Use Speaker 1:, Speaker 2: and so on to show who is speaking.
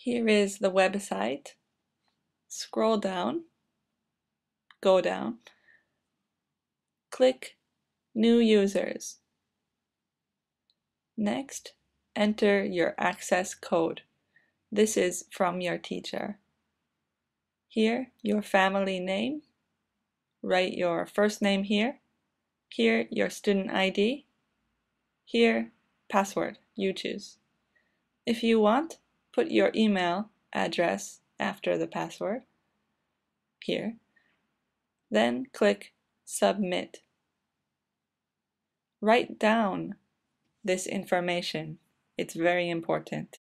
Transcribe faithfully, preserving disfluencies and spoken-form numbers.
Speaker 1: Here is the website. Scroll down, go down, click New Users. Next, enter your access code. This is from your teacher. Here, your family name. Write your first name here. Here, your student I D. Here, password, you choose. If you want, put your email address after the password. Here. Then click Submit. Write down this information. It's very important.